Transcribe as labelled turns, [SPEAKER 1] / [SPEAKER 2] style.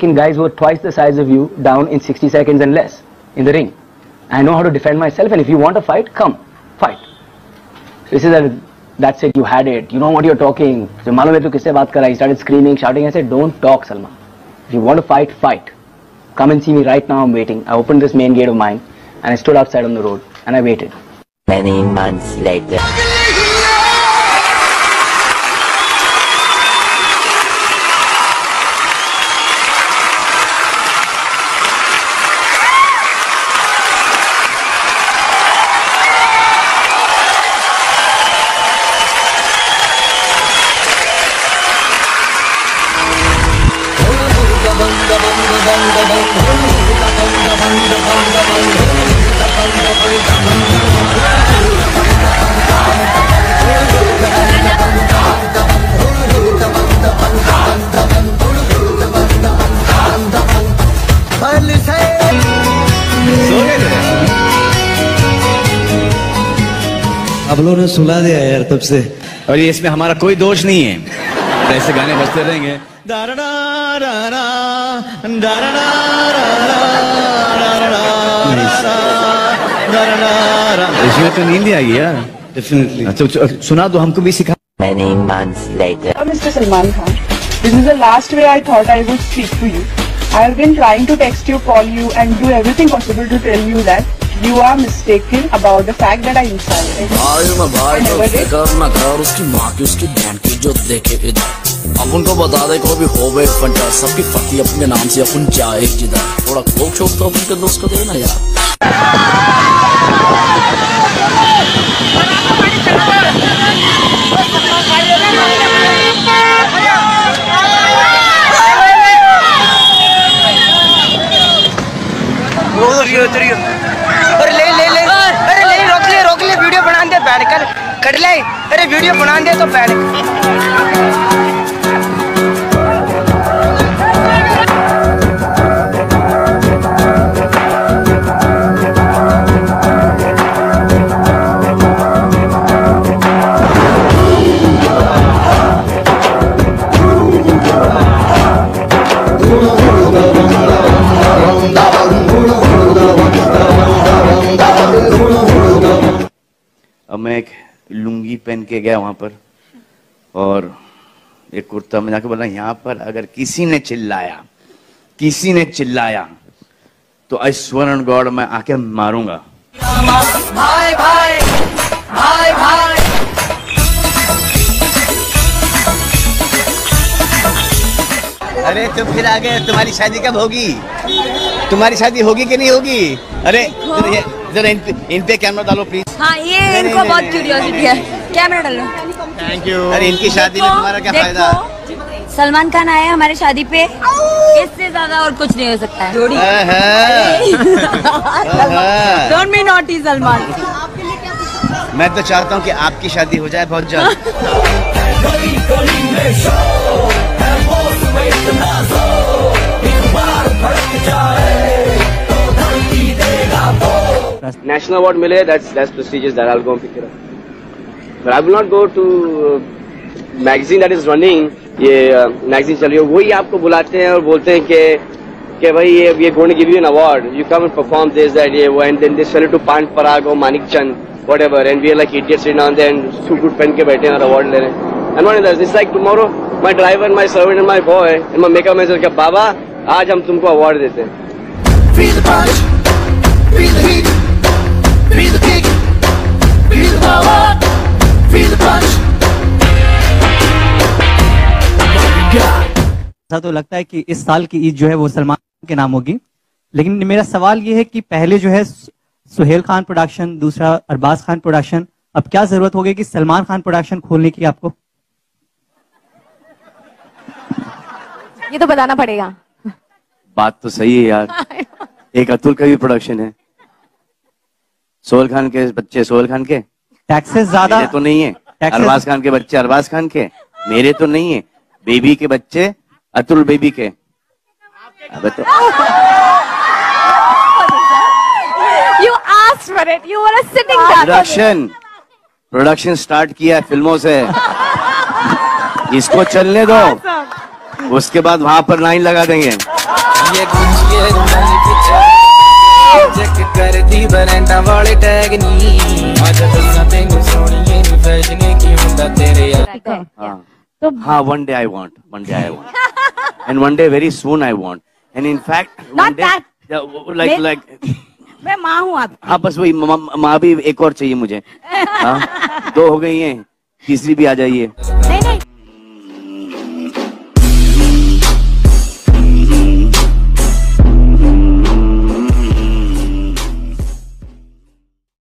[SPEAKER 1] taken guys who are twice the size of you down in 60 seconds and less in the ring. I know how to defend myself, and if you want a fight, come fight. This is that's it. You had it. You know what you're talking. So मालूम है तू किससे बात कर रहा है? He started screaming, shouting. I said, don't talk, Salman. If you want to fight, fight. Come and see me right now. I'm waiting. I opened this main gate of mine, and I stood outside on the road, and I waited.
[SPEAKER 2] Many months later.
[SPEAKER 3] आप लोगों ने सुला दिया यार तब से,
[SPEAKER 4] और ये इसमें हमारा कोई दोष नहीं है। ऐसे गाने बजते रहेंगे। इसमें तो नींद आई यार।
[SPEAKER 3] डेफिनेटली।
[SPEAKER 4] अच्छा सुना दो, हमको भी सिखा।
[SPEAKER 2] Many months later.
[SPEAKER 5] Mr. Salman Khan, this is the last way I thought I would speak to you. I have been trying to text you, call you, and do everything possible to tell you that you are mistaken about the fact that I insulted you.
[SPEAKER 6] उसकी माँ की उसकी बहन की जो देखे इधर अपन को बता दे को भी हो गए फंटा सबकी पति अपने नाम से अपन जाए जिधर थोड़ा खोक छोक तो अपन के दोस्त को देना यार।
[SPEAKER 7] अरे ले रोक ले वीडियो बना दे बैठ कर कट ले। अरे वीडियो बना दे तो बैठ।
[SPEAKER 4] अब मैं एक लुंगी पहन के गया वहां पर और एक कुर्ता में जाके बोला यहाँ पर अगर किसी ने चिल्लाया तो आई स्वर्ण गॉड मैं आके मारूंगा।
[SPEAKER 7] भाई भाई भाई भाई
[SPEAKER 4] अरे तुम फिर आ गए, तुम्हारी शादी कब होगी? तुम्हारी शादी होगी कि नहीं होगी? अरे जरा इन पे कैमरा डालो प्लीज।
[SPEAKER 8] हाँ ये इनको बहुत क्यूरियोसिटी है, कैमरा डालो।
[SPEAKER 4] Thank you. अरे इनकी शादी में तुम्हारा क्या फायदा?
[SPEAKER 8] सलमान खान आए हमारे शादी पे, इससे ज्यादा और कुछ नहीं हो सकता है। Don't be naughty Salman.
[SPEAKER 4] मैं तो चाहता हूँ कि आपकी शादी हो जाए बहुत जल्द।
[SPEAKER 1] National award मिले, that's prestigious, that I'll go and pick it up. But I will not go to magazine that is running. ये magazine चल रही है, वही आपको बुलाते हैं और बोलते हैं कि भाई ये going to give you an award. You come and perform this, that, ये वो, and then they sell it to Pan Parag or Manik Chand, whatever, and we are like idiots sitting down there and suit पहन के बैठे हैं और award ले रहे हैं. And one of this, it's like tomorrow, my driver, my servant, and my boy, and my makeup man says कि बाबा आज हम तुमको award देते हैं.
[SPEAKER 6] Feel the punch, feel the heat, feel the kick, feel the power, feel the punch.
[SPEAKER 9] ऐसा तो लगता है कि इस साल की ईद जो है वो सलमान के नाम होगी, लेकिन मेरा सवाल ये है कि पहले जो है सुहेल खान प्रोडक्शन, दूसरा अरबाज खान प्रोडक्शन, अब क्या जरूरत होगी कि सलमान खान प्रोडक्शन खोलने की आपको?
[SPEAKER 8] ये तो बताना पड़ेगा।
[SPEAKER 4] बात तो सही है यार। एक अतुल का भी प्रोडक्शन है, सोहेल खान के बच्चे सोहेल खान के,
[SPEAKER 9] टैक्सेस ज्यादा
[SPEAKER 4] तो नहीं है। अरबाज खान के बच्चे अरबाज खान के, मेरे तो नहीं है। बेबी के बच्चे अतुल बेबी के। अब तो
[SPEAKER 8] You asked for it. You were sitting there.
[SPEAKER 4] Production start किया है फिल्मों से, इसको चलने दो। उसके बाद वहां पर लाइन लगा देंगे।
[SPEAKER 10] ये चेक कर दी बरंडा वाले टैग नी आज दसा तेनू सोनिए नी फैशन की हुंदा तेरे यार।
[SPEAKER 4] हाँ, one day I want, and one day very soon I want, and in fact one day like
[SPEAKER 8] मैं माँ हूँ आप।
[SPEAKER 4] हाँ, बस वही माँ भी एक और चाहिए मुझे। हाँ, 2 हो गई हैं, तीसरी भी आ जाइए।